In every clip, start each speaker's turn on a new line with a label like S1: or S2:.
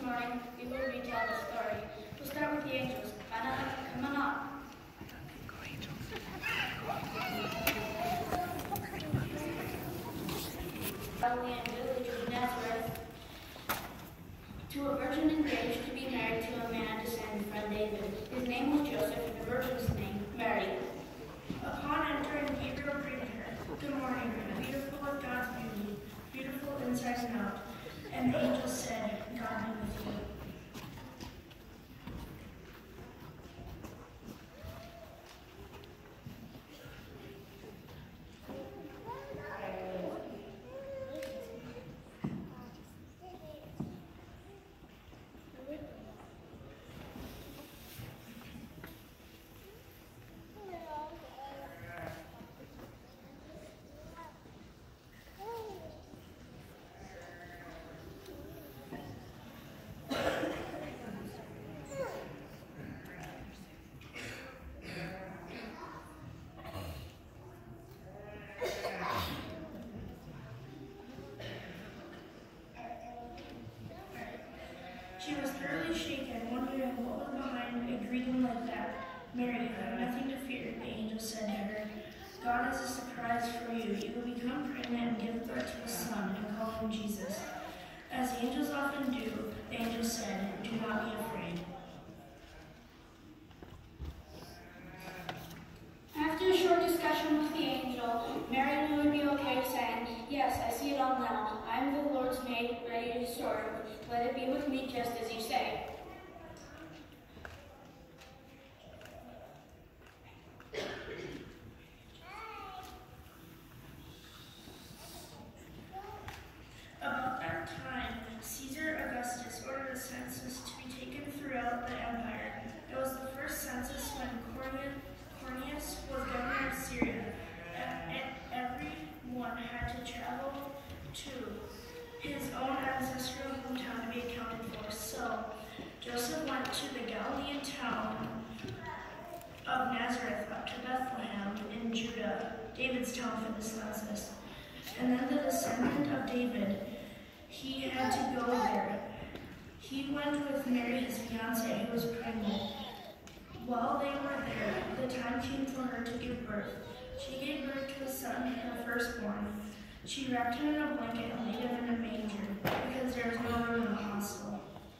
S1: morning we will retell the story. We'll start with the angels. Come on up. Galilean village of Nazareth, to a virgin engaged to be married to a man descended from David. His name was Joseph, and the virgin's name Mary.
S2: Upon entering, Gabriel greeted her. Good morning, beautiful with God's beauty, beautiful inside and out. And the angel said, God be with you. She was thoroughly shaken, wondering what was behind a greeting like that. Mary, you have nothing to fear, the angel said to her. God has a surprise for you. You will become pregnant and give birth to a son and call him Jesus. As angels often do, the angel said, do not be afraid.
S1: After a short discussion with the angel, Mary knew it would be okay, saying, Yes, I see it all now. I am the Lord's maid, ready to serve. Let it be with me just as you say.
S2: About that time, Caesar Augustus ordered a census to be taken throughout the empire. It was the first census when Quirinius was governor of Syria. Everyone had to travel to his own ancestral hometown to be accounted for. So Joseph went to the Galilean town of Nazareth up to Bethlehem in Judah, David's town for the census. And then the descendant of David, he had to go there. He went with Mary, his fiancée, who was pregnant. While they were there, the time came for her to give birth. She gave birth to a son, her firstborn. She wrapped him in a blanket and laid him in a manger, because there was no room in the hostel.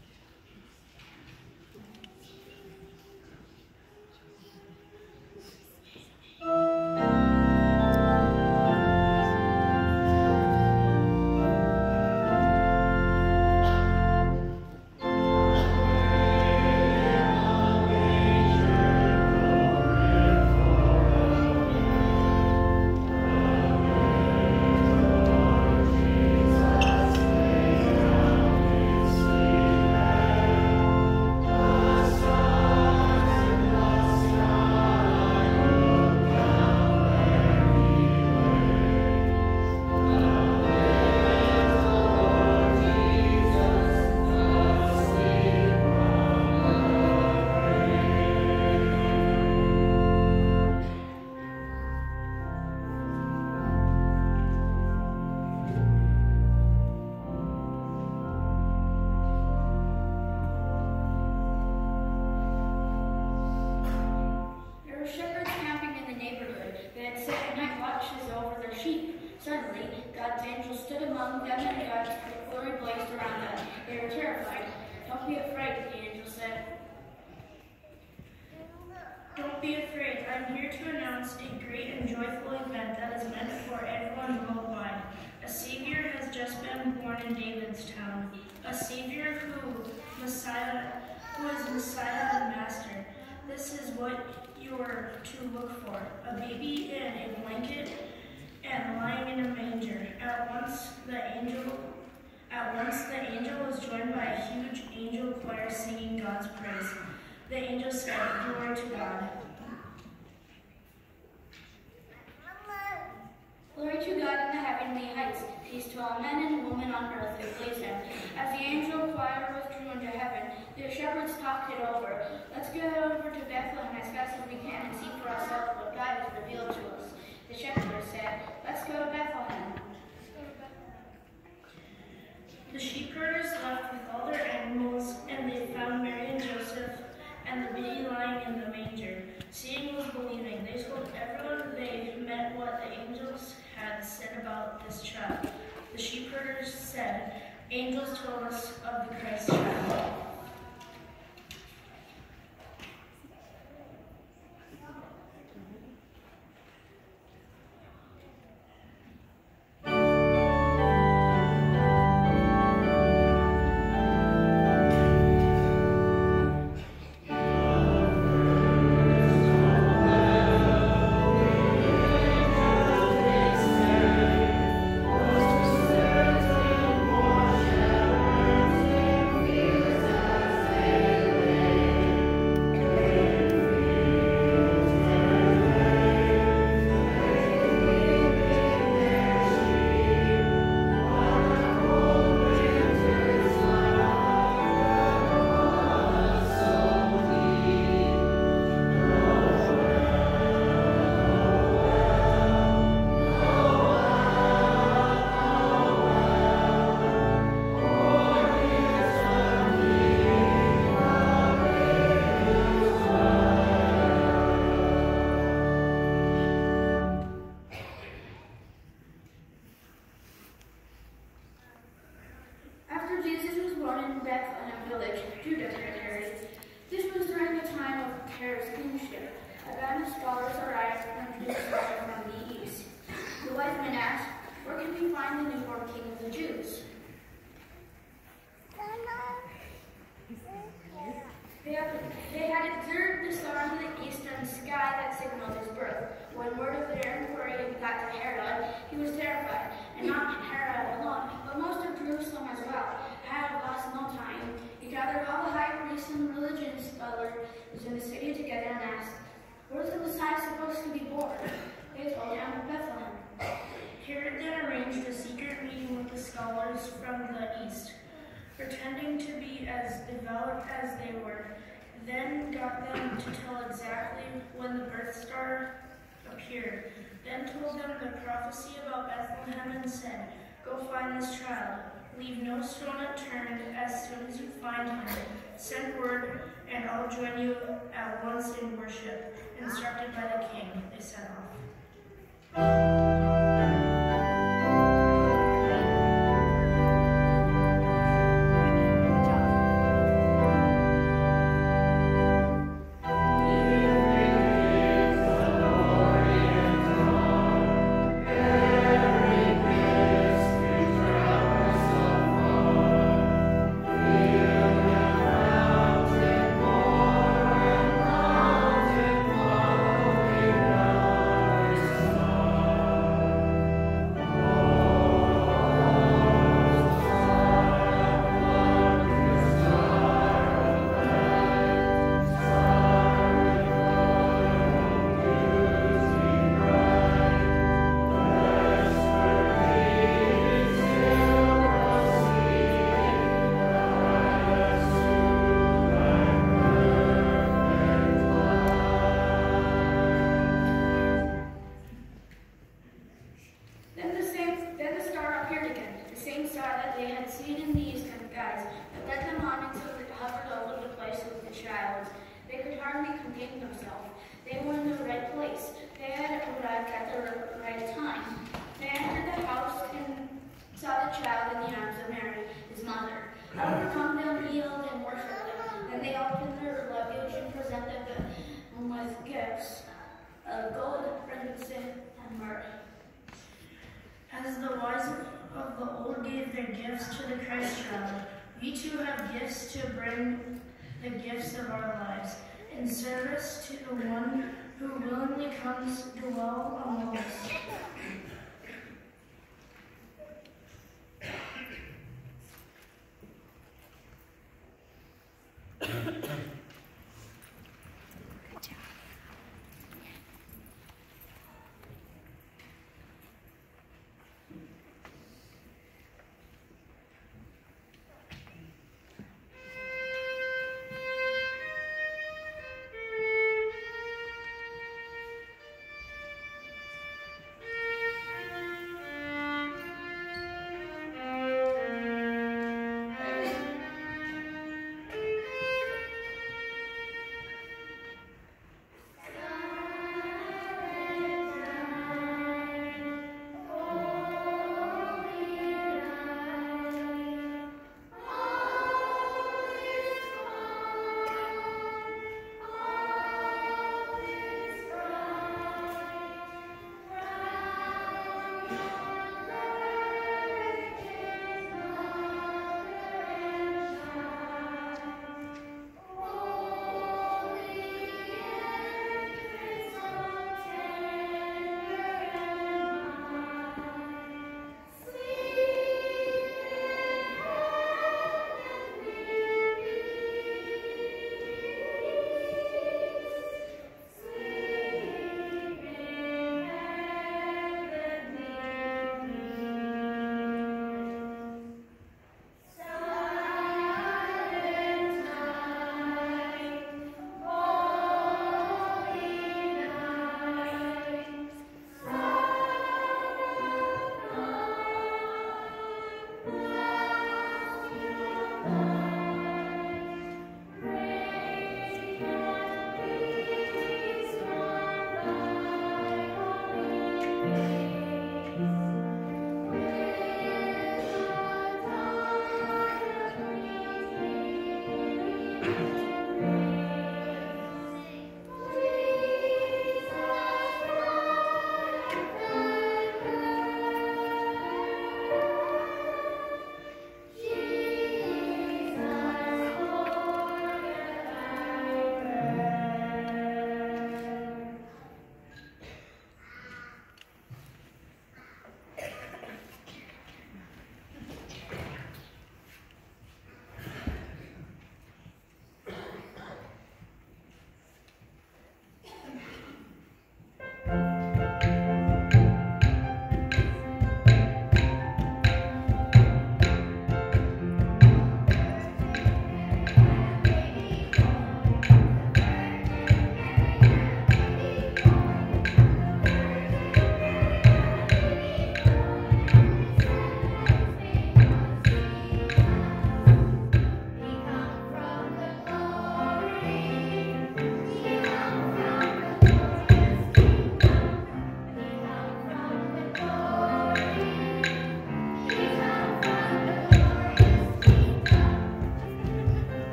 S1: Suddenly, God's angel stood among them and God's glory blazed around them. They were terrified. Don't be afraid, the angel said.
S2: Don't be afraid. I'm here to announce a great and joyful event that is meant for everyone worldwide. A Savior has just been born in David's town. A Savior who is Messiah and Master. This is what you are to look for. A baby in a blanket and lying in a manger. At once the angel was joined by a huge angel choir singing God's praise. The angel said, Glory to God.
S1: Glory to God in the heavenly heights, peace to all men and women on earth who please him. As the angel choir withdrew into heaven, the shepherds talked it over. Let's get over to Bethlehem as fast as we can and see for ourselves what God has revealed to us. The shepherds said, Let's go to Bethlehem.
S2: The sheep herders left with all their animals child. The sheepherders said, "Angels told us of the Christ child."
S1: After Jesus was born in Bethlehem village, Judah territory, this was during the time of Herod's kingship. A band of scholars arrived from Jerusalem from the east. The wise men asked, "Where can we find the newborn king of the Jews?" They had observed the star in the eastern sky that signaled his birth. When word of their inquiry got to Herod, he was terrified, and not Herod alone, but most of Jerusalem as well. Herod lost no time. He gathered all the high priests and religious scholars in the city together and asked, "Where's the Messiah supposed to be born?" They told him, "Bethlehem."
S2: Herod then arranged a secret meeting with the scholars from the east, pretending to be as devout as they were, then got them to tell exactly when the birth star appeared, then told them the prophecy about Bethlehem and said, "Go find this child. Leave no stone unturned. As soon as you find him, send word, and I'll join you at once in worship." Instructed by the king, they set off.
S1: They were in the right place. They had arrived at the right time. They entered the house and saw the child in the arms of Mary, his mother. Overcome, they kneeled and worshipped him. Then they opened their luggage and presented them with gifts of gold, frankincense, and myrrh.
S2: As the wise of the old gave their gifts to the Christ child, we too have gifts to bring the gifts of our lives in service to the one who willingly comes to dwell among us.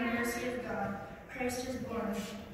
S2: the mercy of God, Christ is born.